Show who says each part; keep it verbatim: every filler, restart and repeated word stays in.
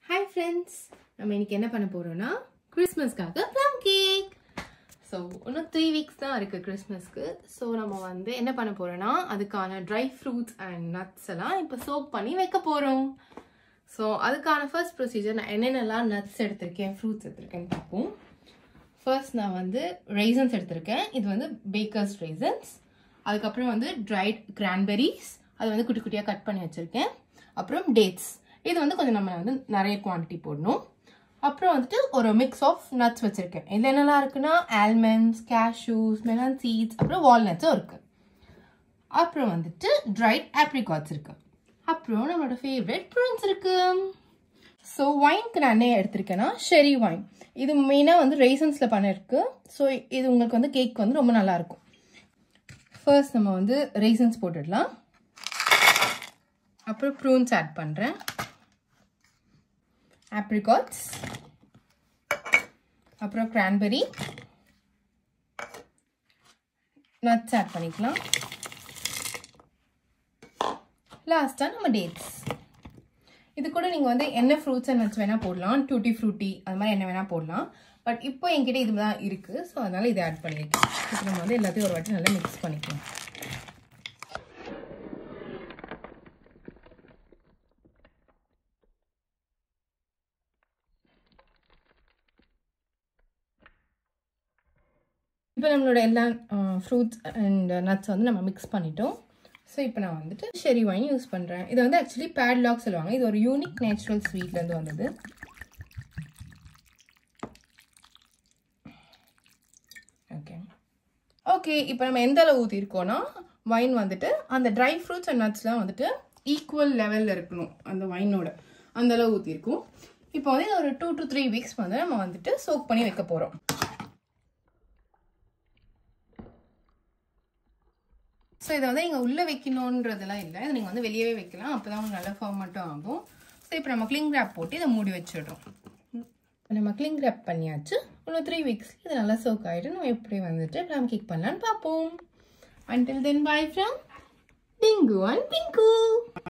Speaker 1: Hi friends, நம்ம இன்னைக்கு என்ன பண்ண போறோம்னா கிறிஸ்மஸ்க்காக plum cake. So, இன்னும் three weeks தான் இருக்கு கிறிஸ்மஸ்க்கு. So, நம்ம வந்து என்ன பண்ண போறோம்னா அதுக்கான dry fruits and nuts எல்லாம் இப்ப soak பண்ணி வைக்க போறோம். So, அதுக்கான first procedure நான் என்னென்னலாம் nuts எடுத்திருக்கேன், fruits எடுத்திருக்கேன்னு பார்ப்போம். First நான் வந்து raisins எடுத்திருக்கேன். இது வந்து baker's raisins. அதுக்கு அப்புறம் வந்து dried cranberries. அது வந்து குட்டி குட்டியா கட் பண்ணி வச்சிருக்கேன். அப்புறம் dates. இது வந்து கொஞ்சம் நம்ம வந்து நிறைய குவாண்டிட்டி போடணும். அப்புறம் வந்துட்டு ஒரு மிக்ஸ் ஆஃப் நட்ஸ் வச்சிருக்கேன். இதுல என்னெல்லாம் இருக்குன்னா ஆல்மண்ட்ஸ், கேஷ்யூஸ், மெலன் சீட்ஸ், அப்புறம் வால்நட்ஸும் இருக்கு. அப்புறம் வந்துட்டு ட்ரைட் ஆப்ரிகாட்ஸ் இருக்கு. அப்புறம் நம்மளோட ஃபேவரட் ப்ரூன்ஸ் இருக்கு. ஸோ வைன்க்கு நான் என்ன எடுத்திருக்கேன்னா ஷெரி வைன். இது மெயினாக வந்து ரெய்சன்ஸில் பண்ணிருக்கு. ஸோ இது உங்களுக்கு வந்து கேக் வந்து ரொம்ப நல்லா இருக்கும். ஃபர்ஸ்ட் நம்ம வந்து ரெய்சன்ஸ் போட்டுடலாம். அப்புறம் ப்ரூன்ஸ் ஆட் பண்ணுறேன். apricots, அப்புறம் cranberry, nuts add பண்ணிக்கலாம். லாஸ்டா நம்ம dates. இது கூட நீங்க வந்து என்ன fruits and nuts வேணா போடலாம். tutti frutti அது மாதிரி என்ன வேணா போடலாம். பட் இப்போ என்கிட்ட இதுதான் இருக்கு. ஸோ அதனால இதை ஆட் பண்ணிருக்கேன். இப்போ நம்ம வந்து எல்லாத்தையும் ஒரு வாட்டி நல்லா மிக்ஸ் பண்ணிக்கலாம். இப்போ நம்மளோட எல்லா ஃப்ரூட்ஸ் அண்ட் நட்ஸ் வந்து நம்ம மிக்ஸ் பண்ணிட்டோம். ஸோ இப்போ நான் வந்துட்டு ஷெரி வைன் யூஸ் பண்ணுறேன். இது வந்து ஆக்சுவலி பேட்லாக் சொல்லுவாங்க. இது ஒரு யூனிக் நேச்சுரல் ஸ்வீட்லேருந்து வந்தது. ஓகே ஓகே இப்போ நம்ம எந்த அளவு ஊற்றிருக்கோன்னா வைன் வந்துட்டு அந்த ட்ரை ஃப்ரூட்ஸ் அண்ட் நட்ஸ்லாம் வந்துட்டு ஈக்குவல் லெவலில் இருக்கணும். அந்த வைனோட அந்த அளவு ஊற்றிருக்கும். இப்போ வந்து ஒரு டூ டு த்ரீ வீக்ஸ் வந்து நம்ம வந்துட்டு சோக் பண்ணி வைக்க போகிறோம். ஸோ இதை வந்து நீங்கள் உள்ளே வைக்கணுன்றதெல்லாம் இல்லை. இதை நீங்கள் வந்து வெளியவே வைக்கலாம். அப்போ தான் உங்களுக்கு நல்லா ஃபார்மட்டும் ஆகும். ஸோ இப்போ நம்ம கிளிங் ரேப் போட்டு இதை மூடி வச்சிடுறோம். நம்ம கிளிங் ரேப் பண்ணியாச்சு. இன்னும் த்ரீ வீக்ஸ் இது நல்லா சோக் ஆகிட்டு நம்ம எப்படி வந்துட்டு ப்ளம் கேக் பண்ணலான்னு பார்ப்போம். Until then, bye from Dingu and Pinku.